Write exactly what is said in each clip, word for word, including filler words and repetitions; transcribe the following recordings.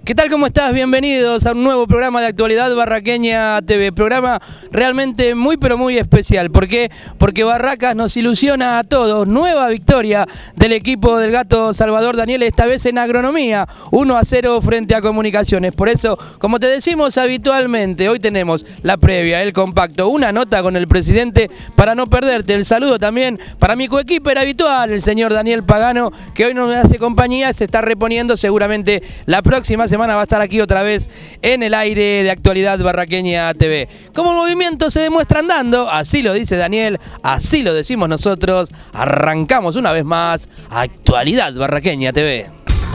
¿Qué tal? ¿Cómo estás? Bienvenidos a un nuevo programa de Actualidad Barraqueña T V. Programa realmente muy pero muy especial. ¿Por qué? Porque Barracas nos ilusiona a todos. Nueva victoria del equipo del Gato Salvador Daniel, esta vez en agronomía. uno a cero frente a Comunicaciones. Por eso, como te decimos habitualmente, hoy tenemos la previa, el compacto, una nota con el presidente para no perderte. El saludo también para mi coequiper habitual, el señor Daniel Pagano, que hoy nos hace compañía, se está reponiendo seguramente la próxima semana. Semana va a estar aquí otra vez en el aire de Actualidad Barraqueña T V. Como el movimiento se demuestra andando, así lo dice Daniel, así lo decimos nosotros, arrancamos una vez más Actualidad Barraqueña T V.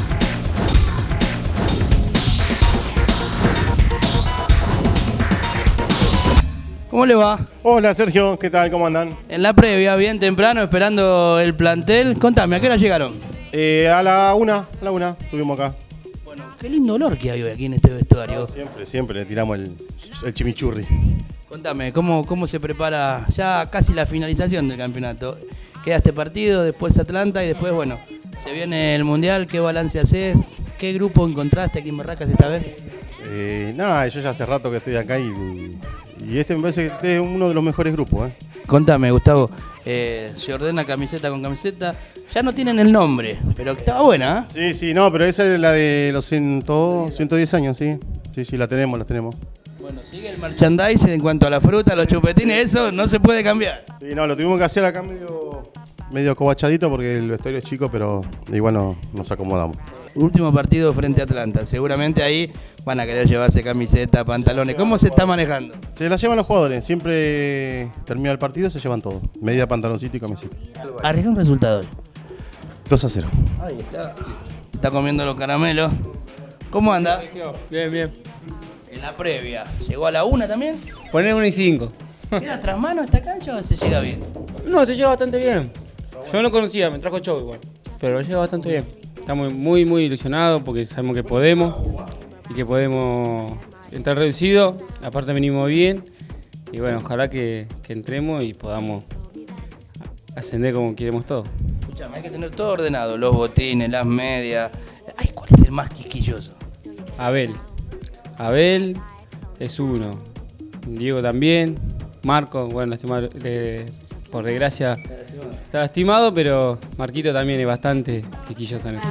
¿Cómo le va? Hola Sergio, ¿qué tal? ¿Cómo andan? En la previa, bien temprano, esperando el plantel. Contame, ¿a qué hora llegaron? Eh, a la una, a la una, estuvimos acá. Bueno, qué lindo olor que hay hoy aquí en este vestuario. No, siempre, siempre le tiramos el, el chimichurri. Contame, ¿cómo, ¿cómo se prepara ya casi la finalización del campeonato? Queda este partido, después Atlanta y después, bueno, se viene el Mundial. ¿Qué balance haces? ¿Qué grupo encontraste aquí en Barracas esta vez? Eh, nada, yo ya hace rato que estoy acá y, y este me parece que es uno de los mejores grupos. ¿eh? Contame, Gustavo, eh, se ordena camiseta con camiseta. Ya no tienen el nombre, pero estaba buena, ¿eh? Sí, sí, no, pero esa es la de los ciento, ciento diez años, sí. Sí, sí, la tenemos, la tenemos. Bueno, sigue el merchandising en cuanto a la fruta, los chupetines, eso no se puede cambiar. Sí, no, lo tuvimos que hacer acá medio, medio cobachadito porque el vestuario es chico, pero igual no, nos acomodamos. Último partido frente a Atlanta, seguramente ahí van a querer llevarse camiseta, pantalones. ¿Cómo se está manejando? Se la llevan los jugadores, siempre termina el partido, se llevan todo. Media, pantaloncito y camiseta. Arriesga un resultado. dos a cero. Ahí está. Está comiendo los caramelos. ¿Cómo anda? Bien, bien. En la previa. ¿Llegó a la una también? Poner uno y cinco. ¿Queda tras mano esta cancha o se llega bien? No, se lleva bastante bien. Yo no lo conocía, me trajo show igual. Pero lo lleva bastante bien. Estamos muy, muy ilusionados porque sabemos que podemos. Y que podemos entrar reducido. Aparte venimos bien. Y bueno, ojalá que, que entremos y podamos ascender como queremos todos. Escuchame, hay que tener todo ordenado, los botines, las medias. Ay, ¿cuál es el más quisquilloso? Abel. Abel es uno. Diego también. Marco, bueno, lastimado, eh, por desgracia está lastimado, pero Marquito también es bastante quisquilloso en eso.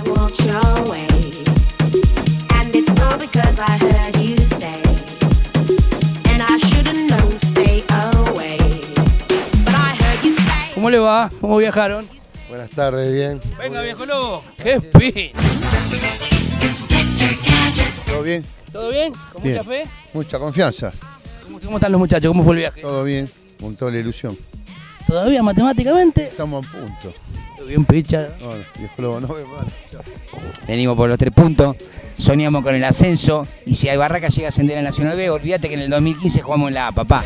¿Cómo le va? ¿Cómo viajaron? Buenas tardes, bien. Venga, viejo lobo. ¡Qué pin! ¿Todo bien? ¿Todo bien? ¿Con Bien. mucha fe? Mucha confianza. ¿Cómo, ¿Cómo están los muchachos? ¿Cómo fue el viaje? Todo bien, con toda la ilusión. ¿Todavía matemáticamente? Estamos a punto. Bien pichado. No, viejo lobo, no ve mal. Venimos por los tres puntos, soñamos con el ascenso y si hay Barracas llega a ascender en Nacional B, olvídate que en el dos mil quince jugamos en la A, papá.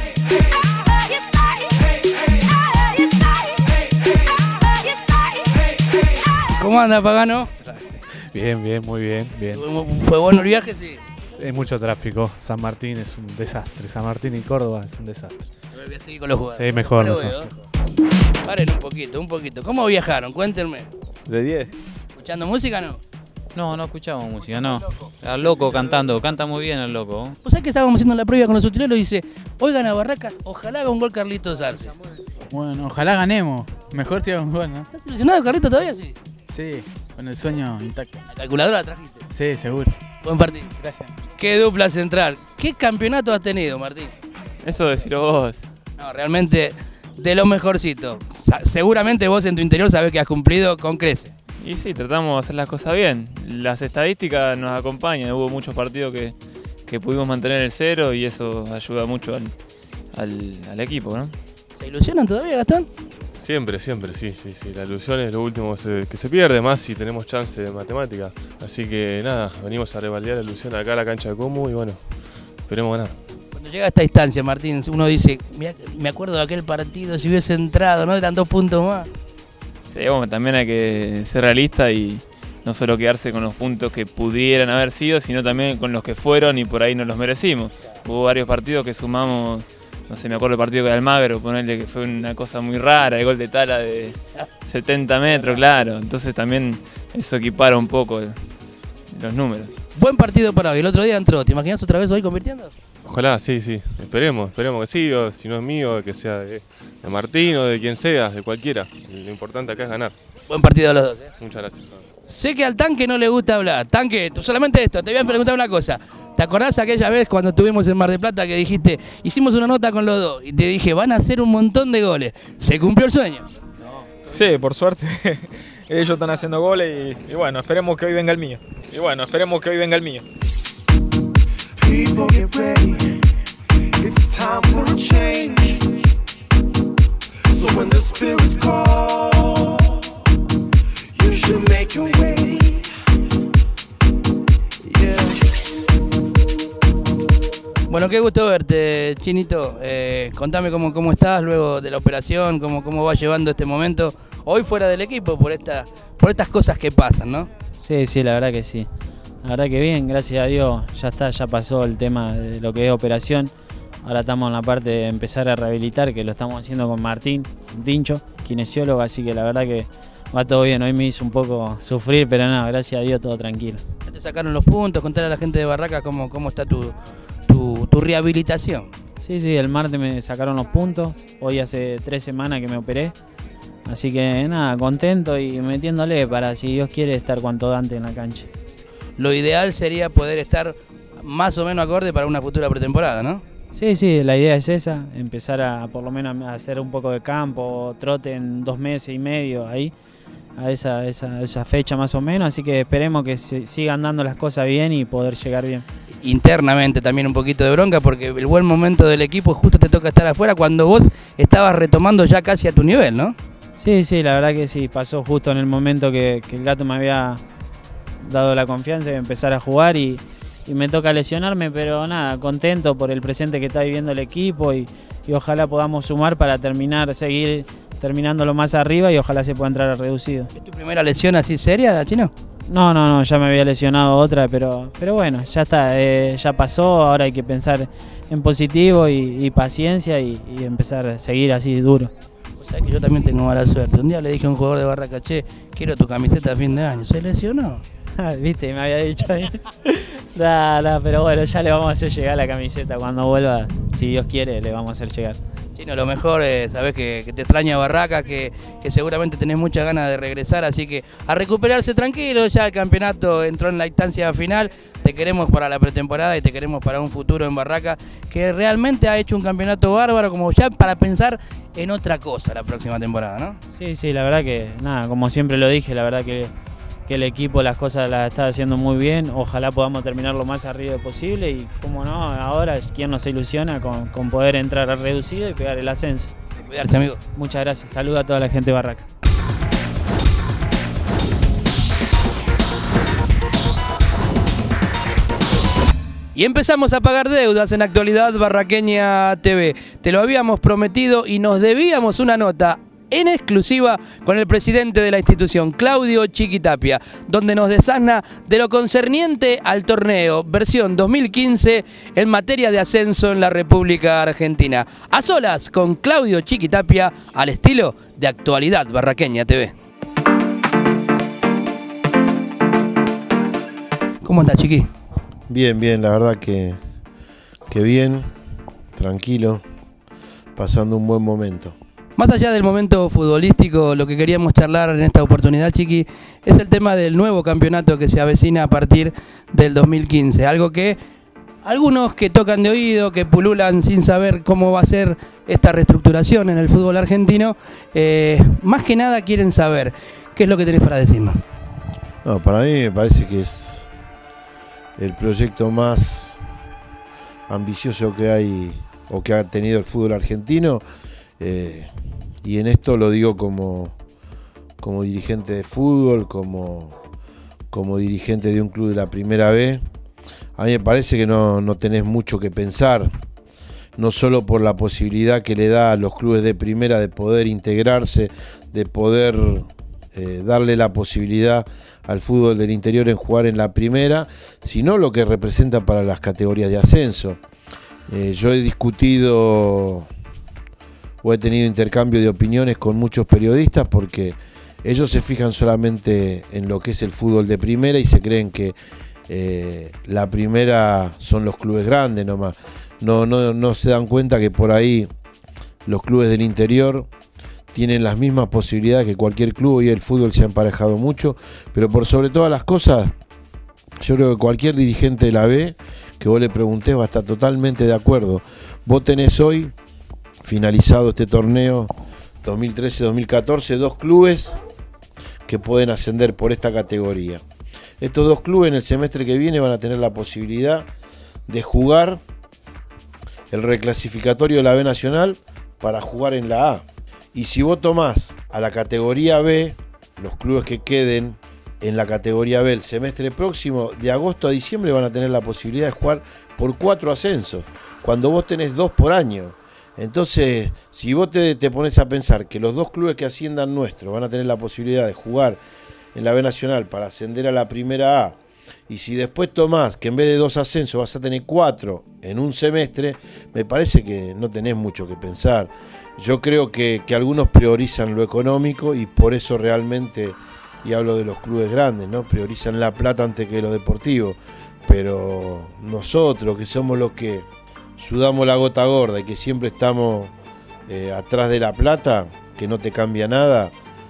¿Cómo anda, Pagano? Bien, bien, muy bien, bien. ¿Fue bueno el viaje? Sí. Hay mucho tráfico. San Martín es un desastre. San Martín y Córdoba es un desastre. Voy a seguir con los jugadores. Sí, mejor. Lo mejor. veo. Paren un poquito, un poquito. ¿Cómo viajaron? Cuéntenme. De diez. ¿Escuchando música no? No, no escuchamos música, no. Al loco cantando, canta muy bien el loco. ¿Vos sabés que estábamos haciendo la previa con los utileros y dice, oigan a Barracas, ojalá haga un gol Carlitos Arce? Bueno, ojalá ganemos. Mejor si haga un gol, ¿no? ¿Estás ilusionado, Carlitos, todavía sí? Sí, con el sueño intacto. ¿La calculadora la trajiste? Sí, seguro. Buen partido. Gracias. Qué dupla central. ¿Qué campeonato has tenido, Martín? Eso decirlo vos. No, realmente de lo mejorcito. Seguramente vos en tu interior sabés que has cumplido con creces. Y sí, tratamos de hacer las cosas bien. Las estadísticas nos acompañan. Hubo muchos partidos que, que pudimos mantener el cero y eso ayuda mucho al, al, al equipo, ¿no? ¿Se ilusionan todavía, Gastón? Siempre, siempre, sí, sí, sí. La ilusión es lo último que se, que se pierde, más si tenemos chance de matemática. Así que nada, venimos a revalidar la ilusión acá a la cancha de Comu y bueno, esperemos ganar. Cuando llega a esta instancia, Martín, uno dice, me acuerdo de aquel partido, si hubiese entrado, ¿no? Eran dos puntos más. Sí, bueno, también hay que ser realista y no solo quedarse con los puntos que pudieran haber sido, sino también con los que fueron y por ahí no los merecimos. Hubo varios partidos que sumamos. No sé, me acuerdo el partido con Almagro, ponerle que fue una cosa muy rara, el gol de Tala de setenta metros, claro. Entonces también eso equipara un poco los números. Buen partido para hoy. El otro día entró. ¿Te imaginas otra vez hoy convirtiendo? Ojalá, sí, sí. Esperemos, esperemos que sí. O si no es mío, que sea de, de Martín o de quien sea, de cualquiera. Lo importante acá es ganar. Buen partido a los dos, ¿eh? Muchas gracias. Sé que al Tanque no le gusta hablar. Tanque, tú solamente esto. Te voy a preguntar una cosa. ¿Te acordás aquella vez cuando estuvimos en Mar del Plata que dijiste, hicimos una nota con los dos y te dije, van a hacer un montón de goles? ¿Se cumplió el sueño? Sí, por suerte. Ellos están haciendo goles y, y bueno, esperemos que hoy venga el mío. Y bueno, esperemos que hoy venga el mío. People get ready. It's time for a change. So when the spirits call, you should make your way. Yeah. Bueno, qué gusto verte, Chinito. Eh, contame cómo, cómo estás luego de la operación, cómo, cómo vas llevando este momento. Hoy fuera del equipo por, esta, por estas cosas que pasan, ¿no? Sí, sí, la verdad que sí. La verdad que bien, gracias a Dios, ya está, ya pasó el tema de lo que es operación. Ahora estamos en la parte de empezar a rehabilitar, que lo estamos haciendo con Martín Tincho, kinesiólogo, así que la verdad que va todo bien. Hoy me hizo un poco sufrir, pero nada, gracias a Dios todo tranquilo. Ya te sacaron los puntos, contar a la gente de Barracas cómo, cómo está tu, tu, tu rehabilitación. Sí, sí, el martes me sacaron los puntos, hoy hace tres semanas que me operé. Así que nada, contento y metiéndole para, si Dios quiere, estar cuanto antes en la cancha. Lo ideal sería poder estar más o menos acorde para una futura pretemporada, ¿no? Sí, sí, la idea es esa, empezar a por lo menos a hacer un poco de campo, trote en dos meses y medio ahí, a esa, esa, esa fecha más o menos, así que esperemos que se sigan dando las cosas bien y poder llegar bien. Internamente también un poquito de bronca porque el buen momento del equipo justo te toca estar afuera cuando vos estabas retomando ya casi a tu nivel, ¿no? Sí, sí, la verdad que sí, pasó justo en el momento que, que el gato me había dado la confianza de empezar a jugar y, y me toca lesionarme, pero nada, contento por el presente que está viviendo el equipo y, y ojalá podamos sumar para terminar, seguir terminándolo más arriba y ojalá se pueda entrar a reducido. ¿Es tu primera lesión así seria, Chino? No, no, no, ya me había lesionado otra, pero, pero bueno, ya está, eh, ya pasó, ahora hay que pensar en positivo y, y paciencia y, y empezar a seguir así duro. O sea que yo también tengo mala suerte. Un día le dije a un jugador de Barracas, che, quiero tu camiseta a fin de año. ¿Se lesionó? Viste, me había dicho ahí. No, no, pero bueno, ya le vamos a hacer llegar la camiseta cuando vuelva. Si Dios quiere, le vamos a hacer llegar. Chino, lo mejor es, sabés que, que te extraña Barracas, que, que seguramente tenés muchas ganas de regresar, así que a recuperarse tranquilo, ya el campeonato entró en la instancia final, te queremos para la pretemporada y te queremos para un futuro en Barracas, que realmente ha hecho un campeonato bárbaro, como ya para pensar en otra cosa la próxima temporada, ¿no? Sí, sí, la verdad que, nada, como siempre lo dije, la verdad que, que el equipo las cosas las está haciendo muy bien, ojalá podamos terminar lo más arriba posible y, como no, ahora, ¿quién nos ilusiona con, con poder entrar al reducido y pegar el ascenso? Cuidarse, amigo. Muchas gracias, saludo a toda la gente de Barracas. Y empezamos a pagar deudas en Actualidad Barraqueña T V. Te lo habíamos prometido y nos debíamos una nota en exclusiva con el presidente de la institución, Claudio Chiquitapia, donde nos desasna de lo concerniente al torneo versión dos mil quince en materia de ascenso en la República Argentina. A solas con Claudio Chiquitapia al estilo de Actualidad Barraqueña T V. ¿Cómo estás, Chiqui? Bien, bien, la verdad que, que bien, tranquilo, pasando un buen momento. Más allá del momento futbolístico, lo que queríamos charlar en esta oportunidad, Chiqui, es el tema del nuevo campeonato que se avecina a partir del dos mil quince. Algo que algunos que tocan de oído, que pululan sin saber cómo va a ser esta reestructuración en el fútbol argentino, eh, más que nada quieren saber qué es lo que tenés para decirnos. No, para mí me parece que es el proyecto más ambicioso que hay o que ha tenido el fútbol argentino. Eh, y en esto lo digo como, como dirigente de fútbol, como, como dirigente de un club de la Primera B. A mí me parece que no, no tenés mucho que pensar, no solo por la posibilidad que le da a los clubes de primera de poder integrarse, de poder eh, darle la posibilidad al fútbol del interior en jugar en la primera, sino lo que representa para las categorías de ascenso. Eh, yo he discutido o he tenido intercambio de opiniones con muchos periodistas porque ellos se fijan solamente en lo que es el fútbol de primera y se creen que eh, la primera son los clubes grandes nomás. No, no, no se dan cuenta que por ahí los clubes del interior tienen las mismas posibilidades que cualquier club, y el fútbol se ha emparejado mucho, pero por sobre todas las cosas, yo creo que cualquier dirigente de la B que vos le preguntés va a estar totalmente de acuerdo. Vos tenés hoy, finalizado este torneo dos mil trece dos mil catorce, dos clubes que pueden ascender por esta categoría. Estos dos clubes en el semestre que viene van a tener la posibilidad de jugar el reclasificatorio de la B Nacional para jugar en la A. Y si vos tomás a la categoría B, los clubes que queden en la categoría B el semestre próximo, de agosto a diciembre van a tener la posibilidad de jugar por cuatro ascensos, cuando vos tenés dos por año. Entonces, si vos te, te pones a pensar que los dos clubes que asciendan nuestros van a tener la posibilidad de jugar en la B Nacional para ascender a la primera A, y si después tomás que en vez de dos ascensos vas a tener cuatro en un semestre, me parece que no tenés mucho que pensar. Yo creo que, que algunos priorizan lo económico, y por eso realmente, y hablo de los clubes grandes, ¿no?, priorizan la plata antes que lo deportivo. Pero nosotros, que somos los que sudamos la gota gorda y que siempre estamos eh, atrás de la plata, que no te cambia nada,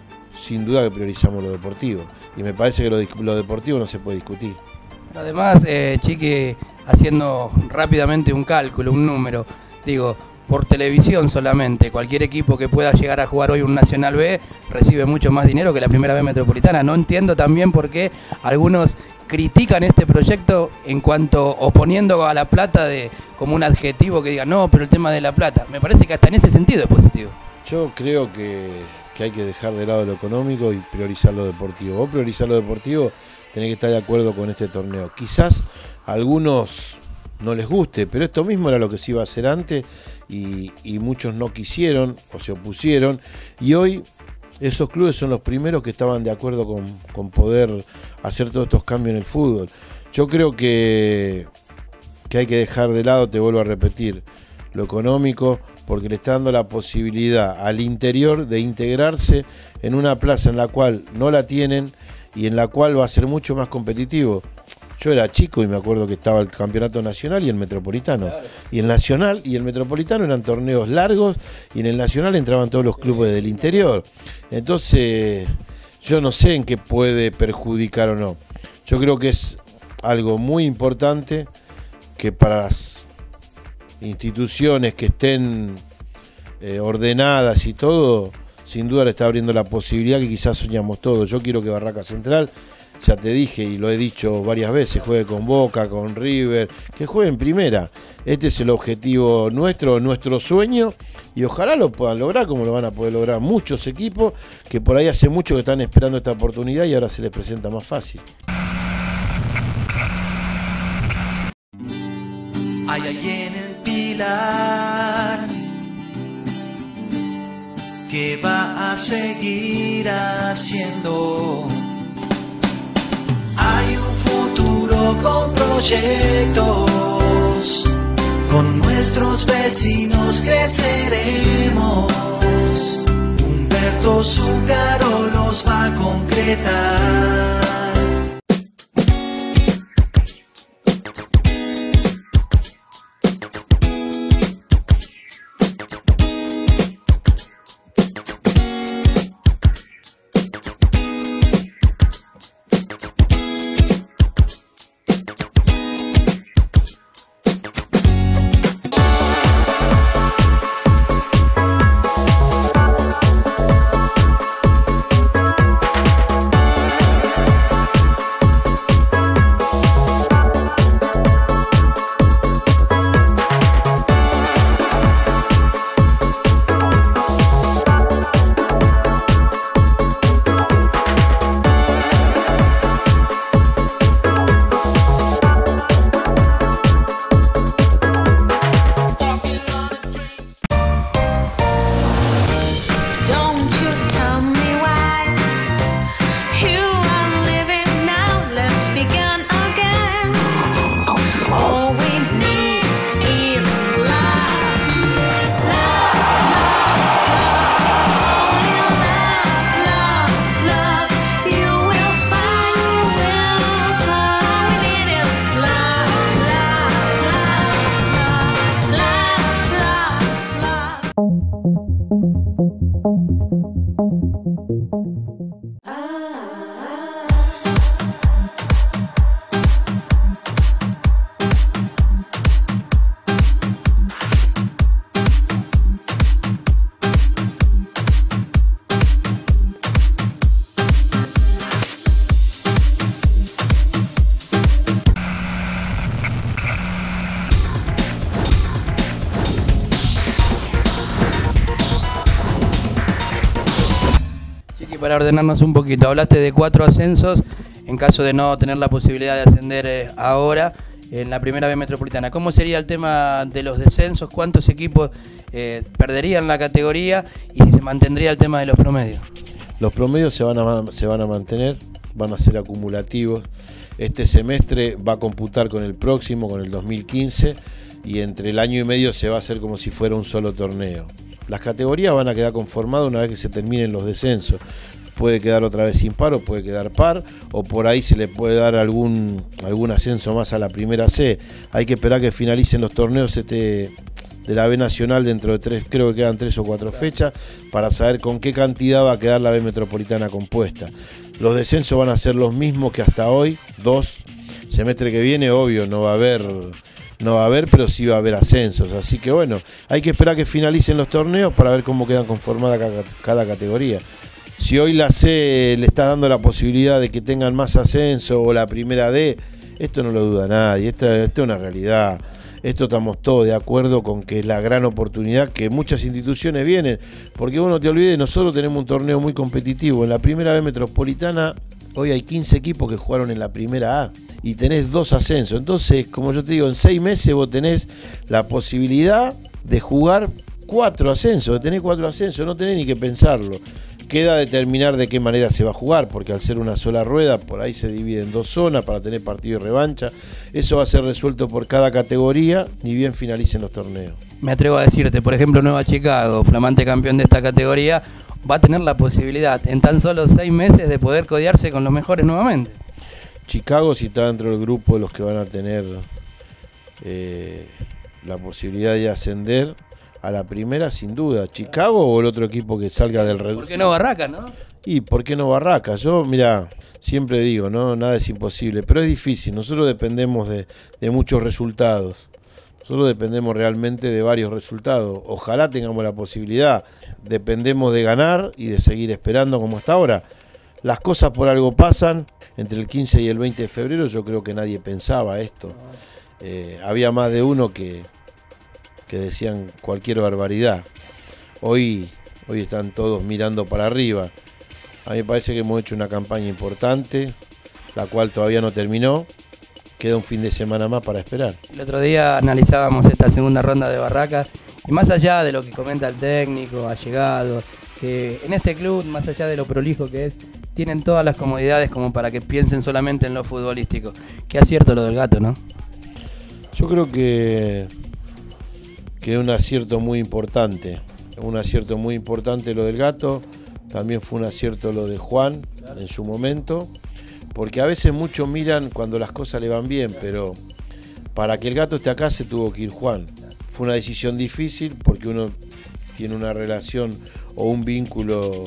sin duda que priorizamos lo deportivo. Y me parece que lo, lo deportivo no se puede discutir. Además, eh, Chiqui, haciendo rápidamente un cálculo, un número, digo, por televisión solamente, cualquier equipo que pueda llegar a jugar hoy un Nacional B recibe mucho más dinero que la primera B Metropolitana. No entiendo también por qué algunos critican este proyecto en cuanto oponiendo a la plata de como un adjetivo que diga no, pero el tema de la plata. Me parece que hasta en ese sentido es positivo. Yo creo que, que hay que dejar de lado lo económico y priorizar lo deportivo. Vos priorizar lo deportivo, tenés que estar de acuerdo con este torneo. Quizás a algunos no les guste, pero esto mismo era lo que se iba a hacer antes, y, y muchos no quisieron o se opusieron, y hoy esos clubes son los primeros que estaban de acuerdo con, con poder hacer todos estos cambios en el fútbol. Yo creo que, que hay que dejar de lado, te vuelvo a repetir, lo económico, porque le está dando la posibilidad al interior de integrarse en una plaza en la cual no la tienen y en la cual va a ser mucho más competitivo. Yo era chico y me acuerdo que estaba el campeonato nacional y el metropolitano. Claro. Y el nacional y el metropolitano eran torneos largos, y en el nacional entraban todos los clubes del interior. Entonces, yo no sé en qué puede perjudicar o no. Yo creo que es algo muy importante que para las instituciones que estén eh, ordenadas y todo, sin duda le está abriendo la posibilidad que quizás soñamos todos. Yo quiero que Barraca Central, ya te dije y lo he dicho varias veces, juegue con Boca, con River, que juegue en primera. Este es el objetivo nuestro, nuestro sueño, y ojalá lo puedan lograr, como lo van a poder lograr muchos equipos que por ahí hace mucho que están esperando esta oportunidad y ahora se les presenta más fácil. Hay alguien en Pilar que va a seguir haciendo. Hay un futuro con proyectos, con nuestros vecinos creceremos. Humberto Zúcaro los va a concretar. Para ordenarnos un poquito, hablaste de cuatro ascensos en caso de no tener la posibilidad de ascender eh, ahora en la primera B metropolitana. ¿Cómo sería el tema de los descensos? ¿Cuántos equipos eh, perderían la categoría y si se mantendría el tema de los promedios? Los promedios se van a, se van a mantener, van a ser acumulativos. Este semestre va a computar con el próximo, con el dos mil quince, y entre el año y medio se va a hacer como si fuera un solo torneo. Las categorías van a quedar conformadas una vez que se terminen los descensos. Puede quedar otra vez impar o puede quedar par, o por ahí se le puede dar algún, algún ascenso más a la primera C. Hay que esperar que finalicen los torneos este, de la B Nacional dentro de tres, creo que quedan tres o cuatro fechas, para saber con qué cantidad va a quedar la B Metropolitana compuesta. Los descensos van a ser los mismos que hasta hoy, dos. Semestre que viene, obvio, no va a haber... No va a haber, pero sí va a haber ascensos. Así que bueno, hay que esperar que finalicen los torneos para ver cómo quedan conformadas cada, cada categoría. Si hoy la C le está dando la posibilidad de que tengan más ascenso o la primera D, esto no lo duda nadie, esto, esto es una realidad. Esto estamos todos de acuerdo con que es la gran oportunidad que muchas instituciones vienen. Porque vos no te olvides, nosotros tenemos un torneo muy competitivo. En la primera B metropolitana hoy hay quince equipos que jugaron en la primera A y tenés dos ascensos. Entonces, como yo te digo, en seis meses vos tenés la posibilidad de jugar cuatro ascensos, de tener cuatro ascensos, no tenés ni que pensarlo. Queda determinar de qué manera se va a jugar, porque al ser una sola rueda, por ahí se divide en dos zonas para tener partido y revancha. Eso va a ser resuelto por cada categoría, ni bien finalicen los torneos. Me atrevo a decirte, por ejemplo, Nueva Chicago, flamante campeón de esta categoría, va a tener la posibilidad en tan solo seis meses de poder codearse con los mejores nuevamente. Chicago, si está dentro del grupo de los que van a tener eh, la posibilidad de ascender a la primera, sin duda. Chicago o el otro equipo que salga del reducido. ¿Por qué no Barracas, no? Y ¿por qué no Barracas? Yo, mira, siempre digo, no, nada es imposible, pero es difícil. Nosotros dependemos de, de muchos resultados. Nosotros dependemos realmente de varios resultados. Ojalá tengamos la posibilidad. Dependemos de ganar y de seguir esperando como hasta ahora. Las cosas por algo pasan. Entre el quince y el veinte de febrero yo creo que nadie pensaba esto. Eh, había más de uno que, que decían cualquier barbaridad. Hoy, hoy están todos mirando para arriba. A mí me parece que hemos hecho una campaña importante, la cual todavía no terminó. Queda un fin de semana más para esperar. El otro día analizábamos esta segunda ronda de Barracas y más allá de lo que comenta el técnico, allegado, que en este club, más allá de lo prolijo que es, tienen todas las comodidades como para que piensen solamente en lo futbolístico. Qué acierto lo del Gato, ¿no? Yo creo que, que es un acierto muy importante. Un acierto muy importante lo del Gato. También fue un acierto lo de Juan en su momento. Porque a veces muchos miran cuando las cosas le van bien, pero para que el Gato esté acá se tuvo que ir Juan. Fue una decisión difícil porque uno tiene una relación o un vínculo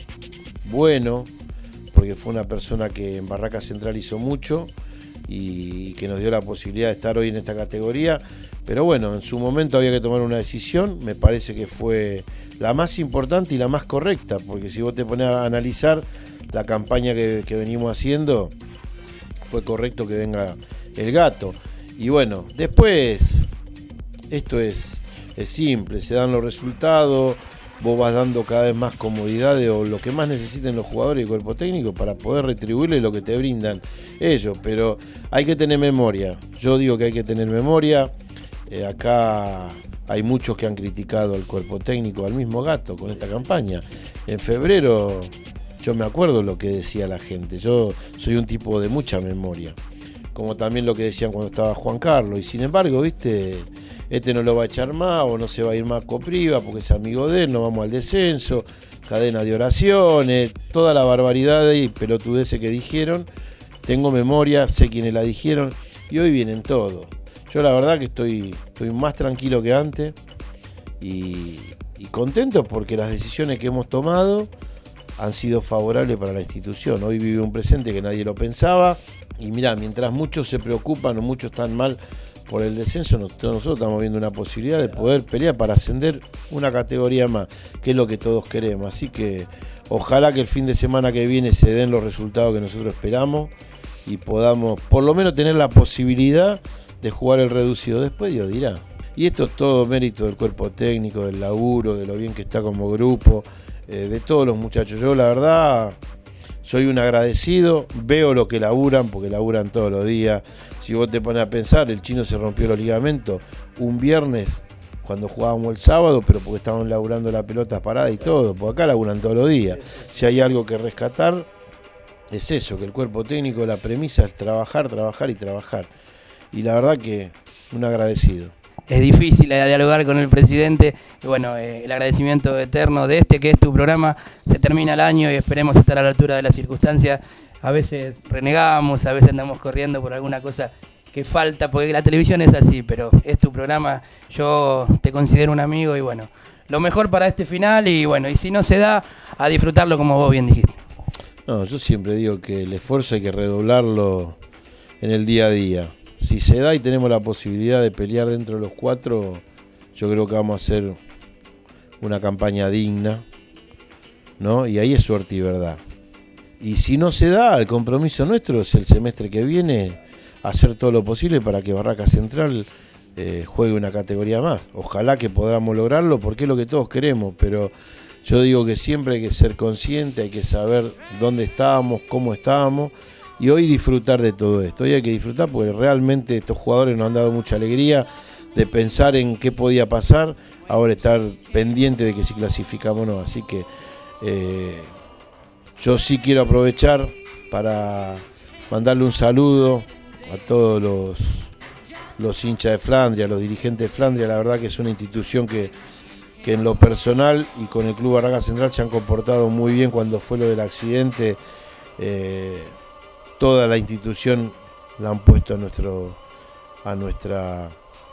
bueno, porque fue una persona que en Barraca Central hizo mucho y que nos dio la posibilidad de estar hoy en esta categoría. Pero bueno, en su momento había que tomar una decisión, me parece que fue la más importante y la más correcta, porque si vos te pones a analizar la campaña que, que venimos haciendo, fue correcto que venga el Gato. Y bueno, después, esto es, es simple, se dan los resultados, vos vas dando cada vez más comodidades o lo que más necesiten los jugadores y el cuerpo técnico para poder retribuirle lo que te brindan ellos. Pero hay que tener memoria, yo digo que hay que tener memoria. Eh, acá hay muchos que han criticado al cuerpo técnico, al mismo Gato con esta campaña. En febrero yo me acuerdo lo que decía la gente, yo soy un tipo de mucha memoria, como también lo que decían cuando estaba Juan Carlos, y sin embargo, viste, este no lo va a echar más o no se va a ir más Copriva porque es amigo de él, no vamos al descenso, cadena de oraciones, toda la barbaridad y pelotudeces que dijeron. Tengo memoria, sé quiénes la dijeron y hoy vienen todos. Yo la verdad que estoy, estoy más tranquilo que antes y, y contentos porque las decisiones que hemos tomado han sido favorables para la institución. Hoy vive un presente que nadie lo pensaba y mirá, mientras muchos se preocupan o muchos están mal por el descenso, nosotros, nosotros estamos viendo una posibilidad de poder pelear para ascender una categoría más, que es lo que todos queremos. Así que ojalá que el fin de semana que viene se den los resultados que nosotros esperamos y podamos por lo menos tener la posibilidad de jugar el reducido. Después Dios dirá. Y esto es todo mérito del cuerpo técnico, del laburo, de lo bien que está como grupo, eh, de todos los muchachos. Yo la verdad soy un agradecido, veo lo que laburan, porque laburan todos los días. Si vos te pones a pensar, el Chino se rompió los ligamentos un viernes cuando jugábamos el sábado, pero porque estaban laburando la pelota parada y todo, porque acá laburan todos los días. Si hay algo que rescatar, es eso, que el cuerpo técnico, la premisa es trabajar, trabajar y trabajar. Y la verdad que un agradecido. Es difícil dialogar con el presidente y bueno, eh, el agradecimiento eterno de este que es tu programa. Se termina el año y esperemos estar a la altura de las circunstancias. A veces renegamos, a veces andamos corriendo por alguna cosa que falta, porque la televisión es así, pero es tu programa, yo te considero un amigo y bueno, lo mejor para este final y bueno, y si no se da, a disfrutarlo como vos bien dijiste. No, yo siempre digo que el esfuerzo hay que redoblarlo en el día a día. Si se da y tenemos la posibilidad de pelear dentro de los cuatro, yo creo que vamos a hacer una campaña digna, ¿no? Y ahí es suerte y verdad. Y si no se da, el compromiso nuestro es el semestre que viene hacer todo lo posible para que Barracas Central eh, juegue una categoría más. Ojalá que podamos lograrlo porque es lo que todos queremos, pero yo digo que siempre hay que ser consciente, hay que saber dónde estábamos, cómo estábamos. Y hoy disfrutar de todo esto, hoy hay que disfrutar porque realmente estos jugadores nos han dado mucha alegría de pensar en qué podía pasar, ahora estar pendiente de que si clasificamos o no. Así que eh, yo sí quiero aprovechar para mandarle un saludo a todos los, los hinchas de Flandria, a los dirigentes de Flandria. La verdad que es una institución que, que en lo personal y con el Club Barracas Central se han comportado muy bien cuando fue lo del accidente. Eh, Toda la institución la han puesto a nuestro, a nuestra,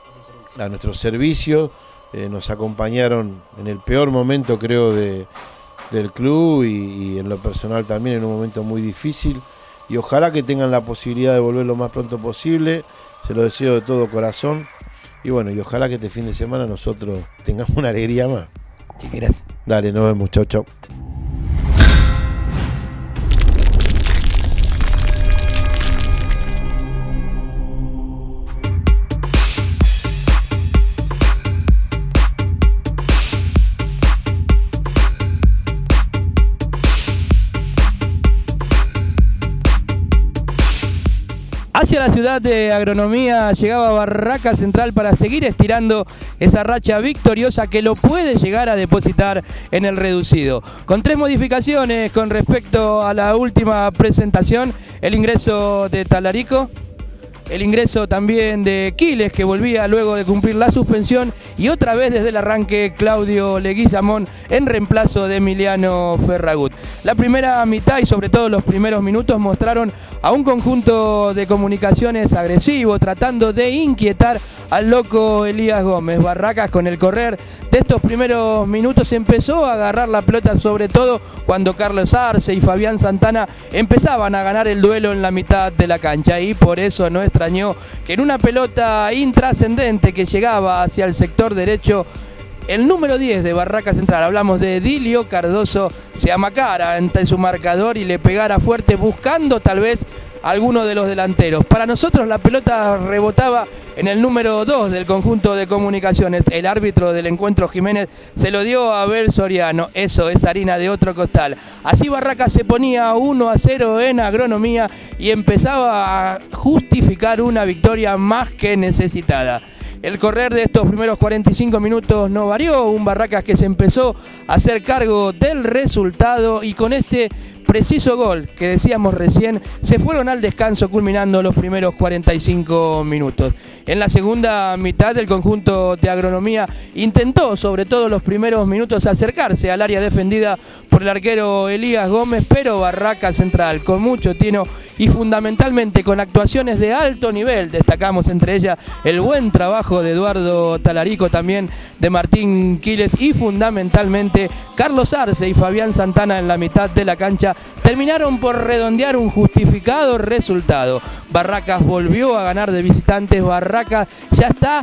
a nuestro servicio, eh, nos acompañaron en el peor momento creo de, del club y, y en lo personal también en un momento muy difícil y ojalá que tengan la posibilidad de volver lo más pronto posible, se lo deseo de todo corazón y bueno, y ojalá que este fin de semana nosotros tengamos una alegría más. Sí, gracias. Dale, nos vemos, chau chau. Hacia la ciudad de Agronomía llegaba Barracas Central para seguir estirando esa racha victoriosa que lo puede llegar a depositar en el reducido. Con tres modificaciones con respecto a la última presentación, el ingreso de Talarico, el ingreso también de Quiles, que volvía luego de cumplir la suspensión, y otra vez desde el arranque Claudio Leguizamón en reemplazo de Emiliano Ferragut. La primera mitad y sobre todo los primeros minutos mostraron a un conjunto de Comunicaciones agresivo, tratando de inquietar al loco Elías Gómez. Barracas con el correr de estos primeros minutos empezó a agarrar la pelota, sobre todo cuando Carlos Arce y Fabián Santana empezaban a ganar el duelo en la mitad de la cancha, y por eso no extrañó que en una pelota intrascendente que llegaba hacia el sector derecho, el número diez de Barracas Central, hablamos de Dilio Cardoso, se amacara ante su marcador y le pegara fuerte buscando tal vez alguno de los delanteros. Para nosotros la pelota rebotaba en el número dos del conjunto de Comunicaciones. El árbitro del encuentro, Jiménez, se lo dio a Abel Soriano. Eso es harina de otro costal. Así Barracas se ponía uno a cero en Agronomía y empezaba a justificar una victoria más que necesitada. El correr de estos primeros cuarenta y cinco minutos no varió, un Barracas que se empezó a hacer cargo del resultado y con este preciso gol que decíamos recién, se fueron al descanso culminando los primeros cuarenta y cinco minutos. En la segunda mitad el conjunto de Agronomía intentó, sobre todo los primeros minutos, acercarse al área defendida por el arquero Elías Gómez, pero Barraca Central, con mucho tino y fundamentalmente con actuaciones de alto nivel, destacamos entre ellas el buen trabajo de Eduardo Talarico, también de Martín Quiles y fundamentalmente Carlos Arce y Fabián Santana en la mitad de la cancha, terminaron por redondear un justificado resultado. Barracas volvió a ganar de visitantes, Barracas ya está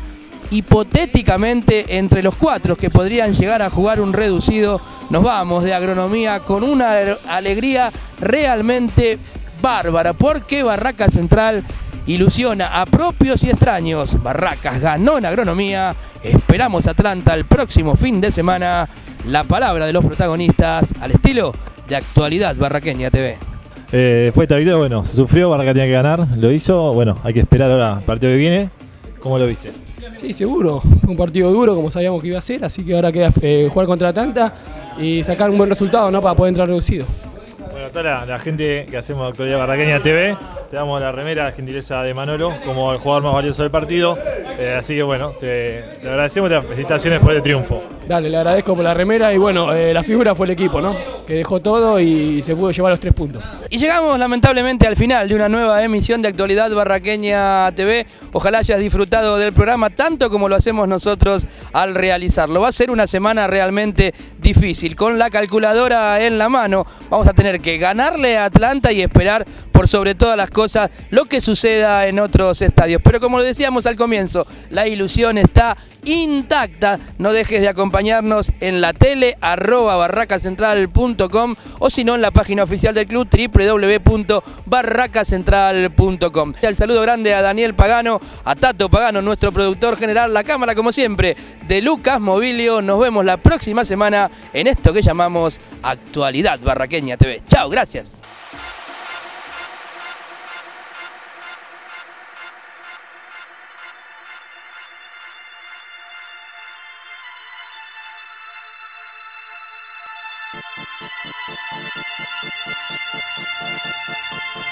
hipotéticamente entre los cuatro que podrían llegar a jugar un reducido. Nos vamos de Agronomía con una alegría realmente bárbara, porque Barracas Central ilusiona a propios y extraños. Barracas ganó en Agronomía, esperamos Atlanta el próximo fin de semana. La palabra de los protagonistas al estilo de Actualidad Barraqueña T V. Eh, después de esta victoria, bueno, se sufrió, Barraca tenía que ganar, lo hizo, bueno, hay que esperar ahora el partido que viene. ¿Cómo lo viste? Sí, seguro, fue un partido duro como sabíamos que iba a ser, así que ahora queda eh, jugar contra Atlanta y sacar un buen resultado, ¿no?, para poder entrar reducido. Bueno, toda la, la gente que hacemos Actualidad Barraqueña T V, te damos la remera, la gentileza de Manolo, como el jugador más valioso del partido, eh, así que bueno, te, te agradecemos y te felicitaciones por el triunfo. Dale, le agradezco por la remera y bueno, eh, la figura fue el equipo, ¿no?, que dejó todo y se pudo llevar los tres puntos. Y llegamos lamentablemente al final de una nueva emisión de Actualidad Barraqueña T V. Ojalá hayas disfrutado del programa tanto como lo hacemos nosotros al realizarlo. Va a ser una semana realmente difícil. Con la calculadora en la mano vamos a tener que ganarle a Atlanta y esperar por sobre todas las cosas lo que suceda en otros estadios. Pero como lo decíamos al comienzo, la ilusión está intacta. No dejes de acompañarnos en la tele, arroba barracacentral punto com, o si no en la página oficial del club, doble u doble u doble u punto barracacentral punto com. El saludo grande a Daniel Pagano, a Tato Pagano, nuestro productor general, la cámara como siempre de Lucas Mobilio. Nos vemos la próxima semana en esto que llamamos Actualidad Barraqueña T V. Chao, gracias.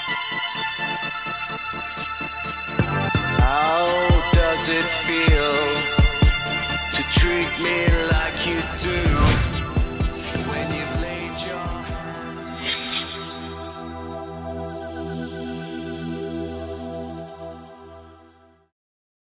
How does it feel